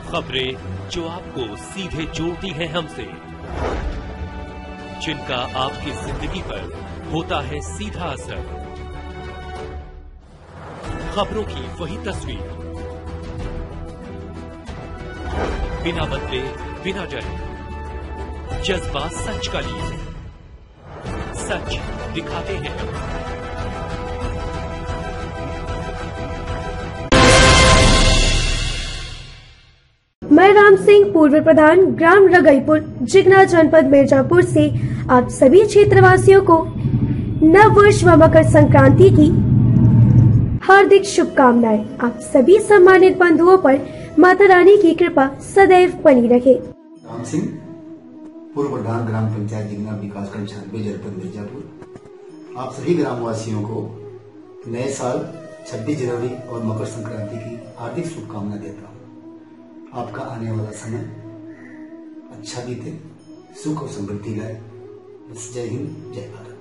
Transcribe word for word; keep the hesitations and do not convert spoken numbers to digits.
खबरें जो आपको सीधे जोड़ती हैं हमसे, जिनका आपकी जिंदगी पर होता है सीधा असर। खबरों की वही तस्वीर, बिना बदले बिना डरे, जज्बा सच का लिए, सच दिखाते हैं हम। मैं राम सिंह, पूर्व प्रधान ग्राम रगईपुर, जिगना जनपद मिर्जापुर से आप सभी क्षेत्रवासियों को नव वर्ष व मकर संक्रांति की हार्दिक शुभकामनाएं। आप सभी सम्मानित बंधुओं पर माता रानी की कृपा सदैव बनी रहे। राम सिंह, पूर्व प्रधान ग्राम पंचायत जिगना विकास खंड छानवे जनपद मिर्जापुर, आप सभी ग्रामवासियों को नए साल छब्बीस जनवरी और मकर संक्रांति की हार्दिक शुभकामना देता हूँ। आपका आने वाला समय अच्छा बीते, सुख और समृद्धि लाए। जय हिंद, जय भारत।